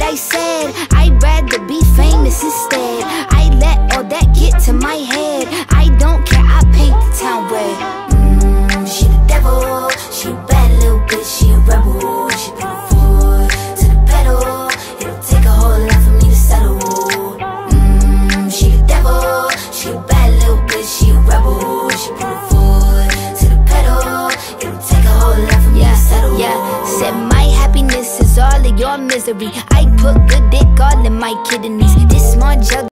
I said, I'd rather be famous instead. I let all that get to my head. I don't care, I paint the town red. She the devil, she a bad little bitch, she a rebel. She put her foot to the pedal. It'll take a whole lot for me to settle. She the devil, she a bad little bitch, she a rebel. She put her foot to the pedal. It'll take a whole lot for me to settle. Said my happiness is all of your misery. I put good dick all in my kidneys. This small jug